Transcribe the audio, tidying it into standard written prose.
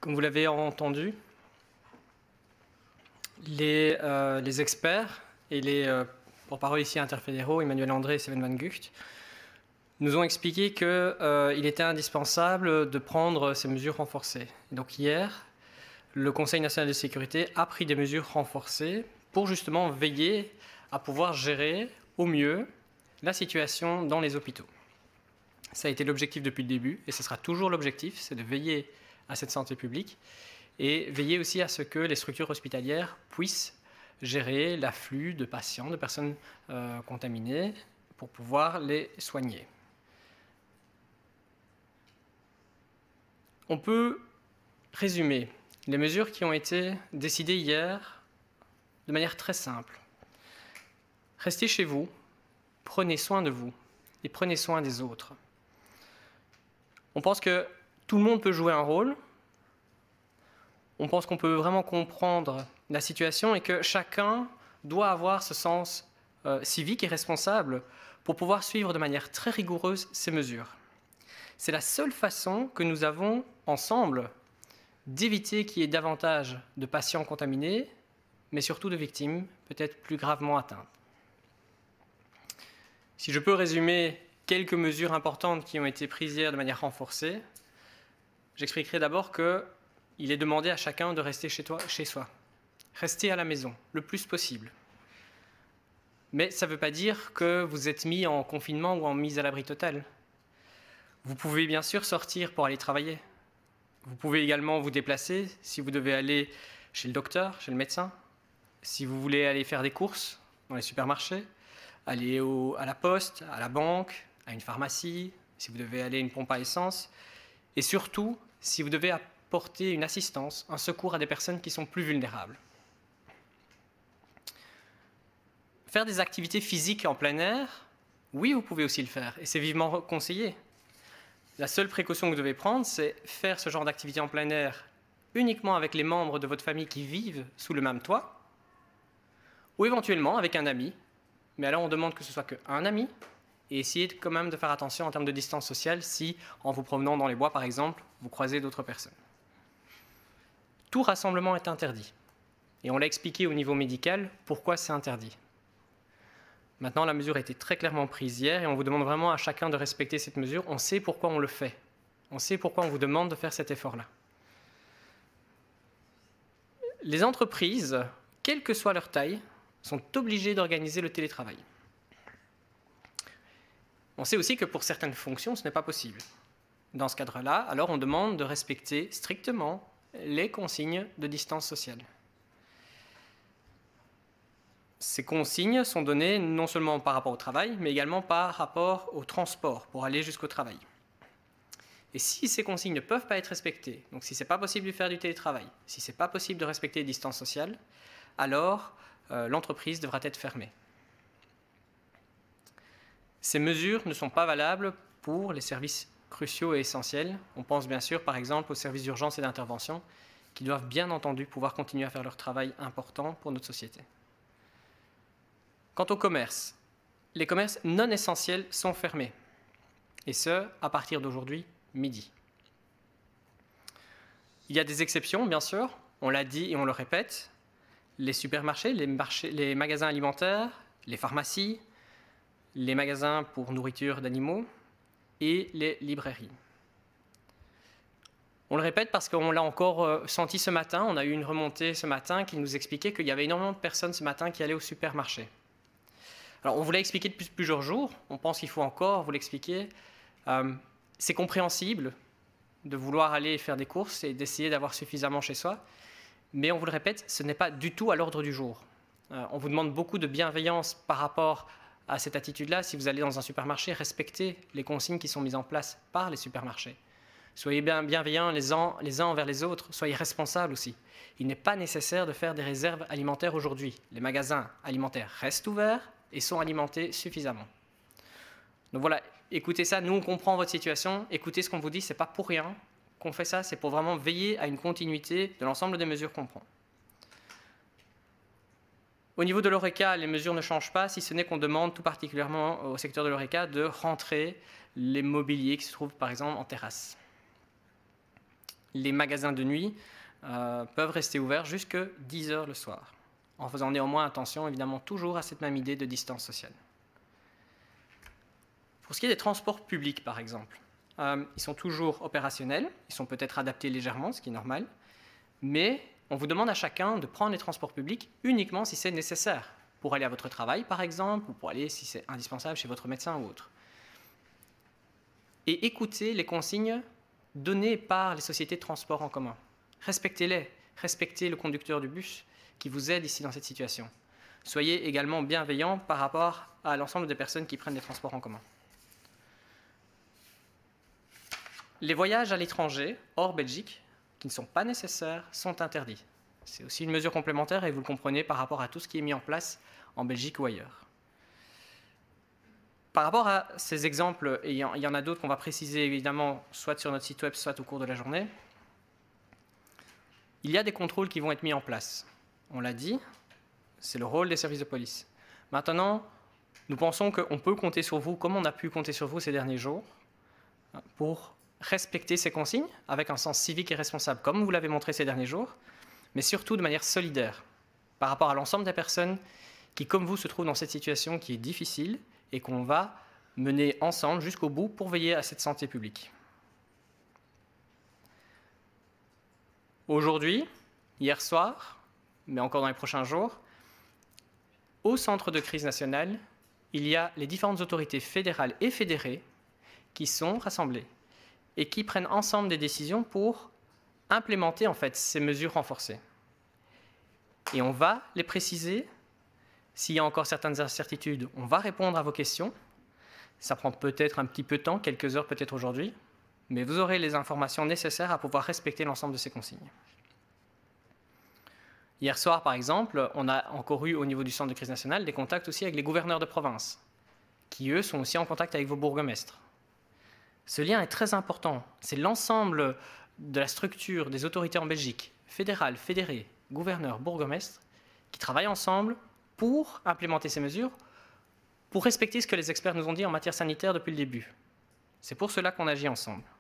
Comme vous l'avez entendu, les experts et les porte-parole ici interfédéraux, Emmanuel André et Steven Van Gucht, nous ont expliqué qu'il était indispensable de prendre ces mesures renforcées. Donc hier, le Conseil national de sécurité a pris des mesures renforcées pour justement veiller à pouvoir gérer au mieux la situation dans les hôpitaux. Ça a été l'objectif depuis le début et ce sera toujours l'objectif, c'est de veiller à cette santé publique et veiller aussi à ce que les structures hospitalières puissent gérer l'afflux de patients, de personnes contaminées pour pouvoir les soigner. On peut résumer les mesures qui ont été décidées hier de manière très simple. Restez chez vous, prenez soin de vous et prenez soin des autres. On pense que tout le monde peut jouer un rôle. On pense qu'on peut vraiment comprendre la situation et que chacun doit avoir ce sens civique et responsable pour pouvoir suivre de manière très rigoureuse ces mesures. C'est la seule façon que nous avons ensemble d'éviter qu'il y ait davantage de patients contaminés, mais surtout de victimes peut-être plus gravement atteintes. Si je peux résumer quelques mesures importantes qui ont été prises hier de manière renforcée, j'expliquerai d'abord qu'il est demandé à chacun de rester chez soi. Restez à la maison le plus possible. Mais ça ne veut pas dire que vous êtes mis en confinement ou en mise à l'abri total. Vous pouvez bien sûr sortir pour aller travailler. Vous pouvez également vous déplacer si vous devez aller chez le docteur, chez le médecin, si vous voulez aller faire des courses dans les supermarchés, aller à la poste, à la banque, à une pharmacie, si vous devez aller à une pompe à essence, et surtout si vous devez apporter une assistance, un secours à des personnes qui sont plus vulnérables. Faire des activités physiques en plein air, oui, vous pouvez aussi le faire, et c'est vivement conseillé. La seule précaution que vous devez prendre, c'est faire ce genre d'activité en plein air uniquement avec les membres de votre famille qui vivent sous le même toit, ou éventuellement avec un ami. Mais alors on demande que ce soit qu'un ami, et essayez quand même de faire attention en termes de distance sociale si, en vous promenant dans les bois par exemple, vous croisez d'autres personnes. Tout rassemblement est interdit. Et on l'a expliqué au niveau médical pourquoi c'est interdit. Maintenant, la mesure a été très clairement prise hier et on vous demande vraiment à chacun de respecter cette mesure. On sait pourquoi on le fait. On sait pourquoi on vous demande de faire cet effort-là. Les entreprises, quelle que soit leur taille, sont obligées d'organiser le télétravail. On sait aussi que pour certaines fonctions, ce n'est pas possible. Dans ce cadre-là, alors on demande de respecter strictement les consignes de distance sociale. Ces consignes sont données non seulement par rapport au travail, mais également par rapport au transport pour aller jusqu'au travail. Et si ces consignes ne peuvent pas être respectées, donc si ce n'est pas possible de faire du télétravail, si ce n'est pas possible de respecter les distances sociales, alors l'entreprise devra être fermée. Ces mesures ne sont pas valables pour les services cruciaux et essentiels. On pense bien sûr par exemple aux services d'urgence et d'intervention qui doivent bien entendu pouvoir continuer à faire leur travail important pour notre société. Quant au commerce, les commerces non essentiels sont fermés, et ce, à partir d'aujourd'hui, midi. Il y a des exceptions, bien sûr, on l'a dit et on le répète, les supermarchés, les magasins alimentaires, les pharmacies, les magasins pour nourriture d'animaux et les librairies. On le répète parce qu'on l'a encore senti ce matin, on a eu une remontée ce matin qui nous expliquait qu'il y avait énormément de personnes ce matin qui allaient au supermarché. Alors, on vous l'a expliqué depuis plusieurs jours, on pense qu'il faut encore vous l'expliquer. C'est compréhensible de vouloir aller faire des courses et d'essayer d'avoir suffisamment chez soi, mais on vous le répète, ce n'est pas du tout à l'ordre du jour. On vous demande beaucoup de bienveillance par rapport à cette attitude-là. Si vous allez dans un supermarché, respectez les consignes qui sont mises en place par les supermarchés. Soyez bienveillants les uns envers les autres, soyez responsables aussi. Il n'est pas nécessaire de faire des réserves alimentaires aujourd'hui. Les magasins alimentaires restent ouverts et sont alimentés suffisamment. Donc voilà, écoutez ça, nous on comprend votre situation, écoutez ce qu'on vous dit, ce n'est pas pour rien qu'on fait ça, c'est pour vraiment veiller à une continuité de l'ensemble des mesures qu'on prend. Au niveau de l'ORECA, les mesures ne changent pas, si ce n'est qu'on demande tout particulièrement au secteur de l'ORECA de rentrer les mobiliers qui se trouvent par exemple en terrasse. Les magasins de nuit peuvent rester ouverts jusque 10 heures le soir, en faisant néanmoins attention, évidemment, toujours à cette même idée de distance sociale. Pour ce qui est des transports publics, par exemple, ils sont toujours opérationnels, ils sont peut-être adaptés légèrement, ce qui est normal, mais on vous demande à chacun de prendre les transports publics uniquement si c'est nécessaire, pour aller à votre travail, par exemple, ou pour aller, si c'est indispensable, chez votre médecin ou autre. Et écoutez les consignes données par les sociétés de transport en commun. Respectez-les, respectez le conducteur du bus qui vous aide ici dans cette situation. Soyez également bienveillants par rapport à l'ensemble des personnes qui prennent les transports en commun. Les voyages à l'étranger, hors Belgique, qui ne sont pas nécessaires, sont interdits. C'est aussi une mesure complémentaire et vous le comprenez par rapport à tout ce qui est mis en place en Belgique ou ailleurs. Par rapport à ces exemples, et il y en a d'autres qu'on va préciser évidemment soit sur notre site web, soit au cours de la journée, il y a des contrôles qui vont être mis en place. On l'a dit, c'est le rôle des services de police. Maintenant, nous pensons qu'on peut compter sur vous, comme on a pu compter sur vous ces derniers jours, pour respecter ces consignes avec un sens civique et responsable, comme vous l'avez montré ces derniers jours, mais surtout de manière solidaire, par rapport à l'ensemble des personnes qui, comme vous, se trouvent dans cette situation qui est difficile et qu'on va mener ensemble jusqu'au bout pour veiller à cette santé publique. Aujourd'hui, hier soir, mais encore dans les prochains jours, au centre de crise nationale, il y a les différentes autorités fédérales et fédérées qui sont rassemblées et qui prennent ensemble des décisions pour implémenter en fait ces mesures renforcées. Et on va les préciser. S'il y a encore certaines incertitudes, on va répondre à vos questions. Ça prend peut-être un petit peu de temps, quelques heures peut-être aujourd'hui, mais vous aurez les informations nécessaires à pouvoir respecter l'ensemble de ces consignes. Hier soir, par exemple, on a encore eu au niveau du centre de crise nationale des contacts aussi avec les gouverneurs de province, qui eux sont aussi en contact avec vos bourgmestres. Ce lien est très important. C'est l'ensemble de la structure des autorités en Belgique, fédérales, fédérées, gouverneurs, bourgmestres, qui travaillent ensemble pour implémenter ces mesures, pour respecter ce que les experts nous ont dit en matière sanitaire depuis le début. C'est pour cela qu'on agit ensemble.